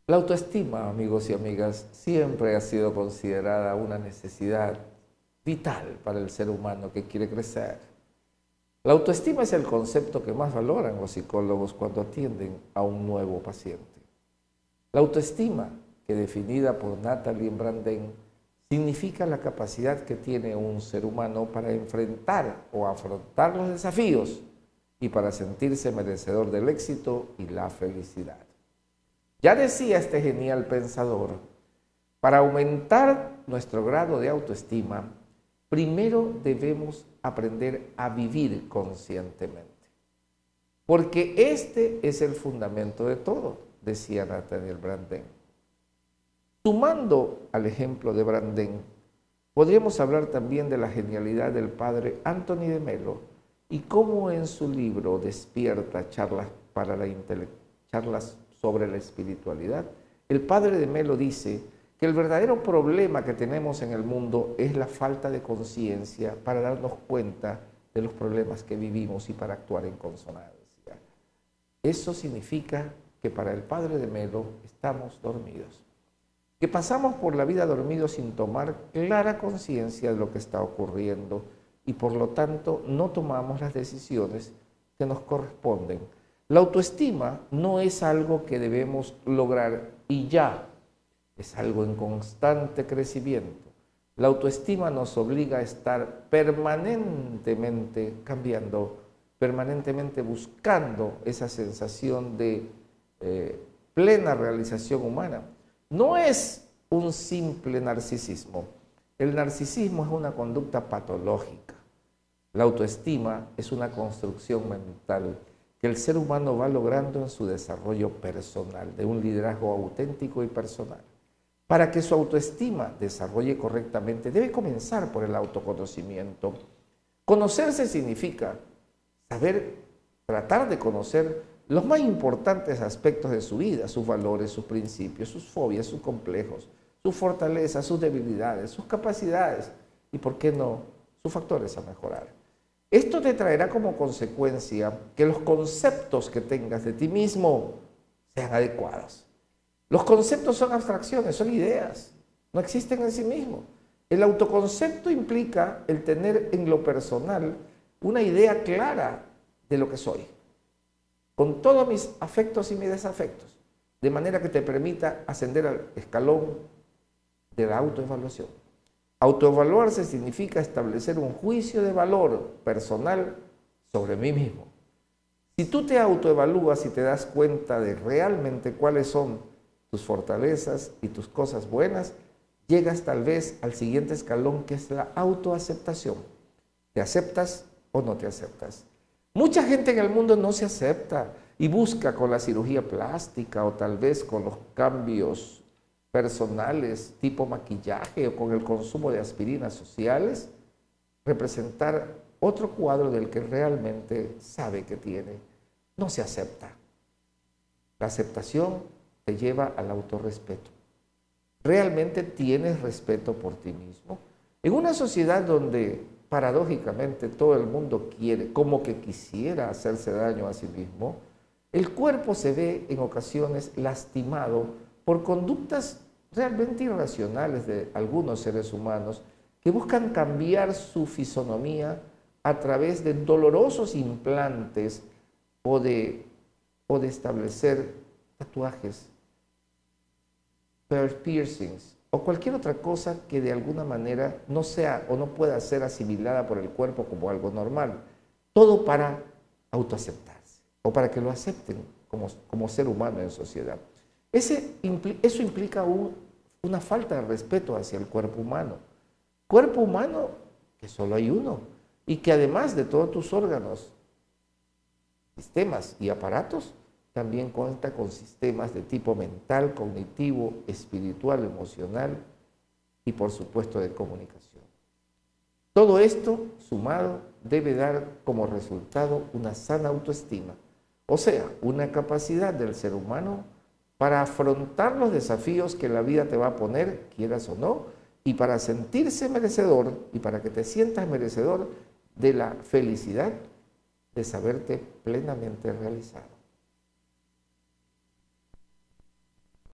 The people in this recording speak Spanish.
La autoestima, amigos y amigas, siempre ha sido considerada una necesidad vital para el ser humano que quiere crecer. La autoestima es el concepto que más valoran los psicólogos cuando atienden a un nuevo paciente. La autoestima, que definida por Natalie Branden, significa la capacidad que tiene un ser humano para enfrentar o afrontar los desafíos y para sentirse merecedor del éxito y la felicidad. Ya decía este genial pensador, para aumentar nuestro grado de autoestima, primero debemos aprender a vivir conscientemente. Porque este es el fundamento de todo, decía Nathaniel Branden. Sumando al ejemplo de Branden, podríamos hablar también de la genialidad del padre Anthony de Melo y cómo en su libro Despierta, charlas sobre la espiritualidad, el padre de Melo dice que el verdadero problema que tenemos en el mundo es la falta de conciencia para darnos cuenta de los problemas que vivimos y para actuar en consonancia. Eso significa que para el padre de Melo estamos dormidos, que pasamos por la vida dormidos sin tomar clara conciencia de lo que está ocurriendo y por lo tanto no tomamos las decisiones que nos corresponden. La autoestima no es algo que debemos lograr y ya, es algo en constante crecimiento. La autoestima nos obliga a estar permanentemente cambiando, permanentemente buscando esa sensación de plena realización humana. No es un simple narcisismo. El narcisismo es una conducta patológica. La autoestima es una construcción mental que el ser humano va logrando en su desarrollo personal, de un liderazgo auténtico y personal. Para que su autoestima desarrolle correctamente, debe comenzar por el autoconocimiento. Conocerse significa saber, tratar de conocer los más importantes aspectos de su vida, sus valores, sus principios, sus fobias, sus complejos, sus fortalezas, sus debilidades, sus capacidades y, ¿por qué no?, sus factores a mejorar. Esto te traerá como consecuencia que los conceptos que tengas de ti mismo sean adecuados. Los conceptos son abstracciones, son ideas, no existen en sí mismos. El autoconcepto implica el tener en lo personal una idea clara de lo que soy, con todos mis afectos y mis desafectos, de manera que te permita ascender al escalón de la autoevaluación. Autoevaluarse significa establecer un juicio de valor personal sobre mí mismo. Si tú te autoevalúas y te das cuenta de realmente cuáles son tus fortalezas y tus cosas buenas, llegas tal vez al siguiente escalón, que es la autoaceptación. ¿Te aceptas o no te aceptas? Mucha gente en el mundo no se acepta y busca con la cirugía plástica o tal vez con los cambios personales tipo maquillaje o con el consumo de aspirinas sociales representar otro cuadro del que realmente sabe que tiene. No se acepta. La aceptación te lleva al autorrespeto. ¿Realmente tienes respeto por ti mismo? En una sociedad donde paradójicamente todo el mundo quiere, como que quisiera hacerse daño a sí mismo, el cuerpo se ve en ocasiones lastimado por conductas realmente irracionales de algunos seres humanos que buscan cambiar su fisonomía a través de dolorosos implantes o de establecer tatuajes, piercings o cualquier otra cosa que de alguna manera no sea o no pueda ser asimilada por el cuerpo como algo normal. Todo para autoaceptarse o para que lo acepten como ser humano en sociedad. Eso implica una falta de respeto hacia el cuerpo humano. Cuerpo humano que solo hay uno y que además de todos tus órganos, sistemas y aparatos, también cuenta con sistemas de tipo mental, cognitivo, espiritual, emocional y por supuesto de comunicación. Todo esto sumado debe dar como resultado una sana autoestima, o sea, una capacidad del ser humano para afrontar los desafíos que la vida te va a poner, quieras o no, y para sentirse merecedor y para que te sientas merecedor de la felicidad de saberte plenamente realizado.